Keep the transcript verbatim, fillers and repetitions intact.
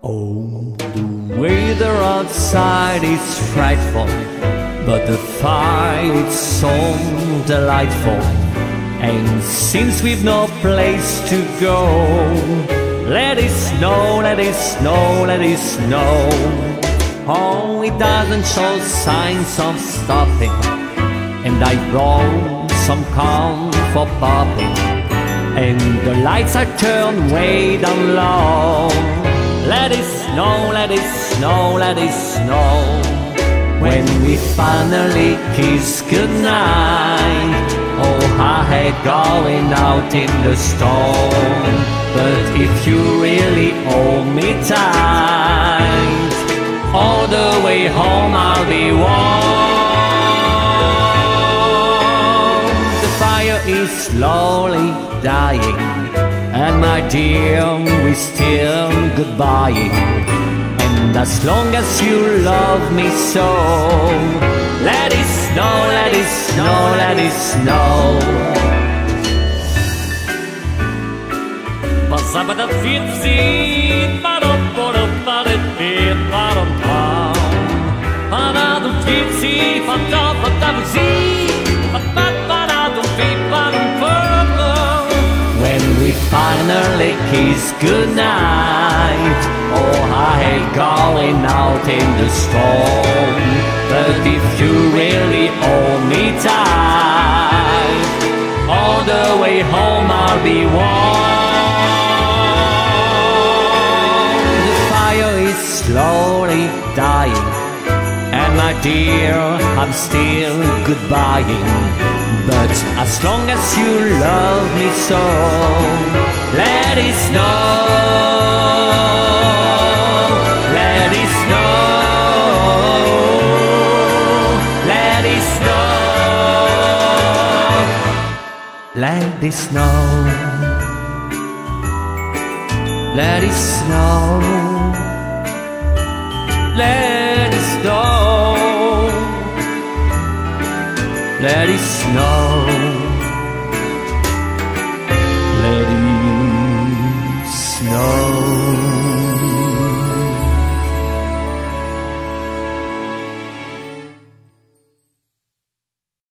Oh, the weather outside is frightful, but the fire is so delightful. And since we've no place to go, let it snow, let it snow, let it snow. Oh, it doesn't show signs of stopping, and I roll some corn for popping, and the lights are turned way down low. Let it snow, let it snow, let it snow. When we finally kiss goodnight, oh, I hate going out in the storm. But if you really hold me tight, all the way home I'll be warm. The fire is slowly dying, and my dear, we're still goodbying. And as long as you love me so, let it snow, let it snow, let it snow. Passava fietsie, parom parom paret peer parom pam. Parado fietsie, fanta fanta buzie, fanta parado fiet parom pam. When we finally kiss goodnight, oh, I hate going out in the storm. But if you really hold me tight, all the way home I'll be warm. The fire is slowly dying, and my dear, I'm still goodbying. But as long as you love me so, let it snow, let it snow, let it snow, let it snow, let it snow, let it snow, let it snow.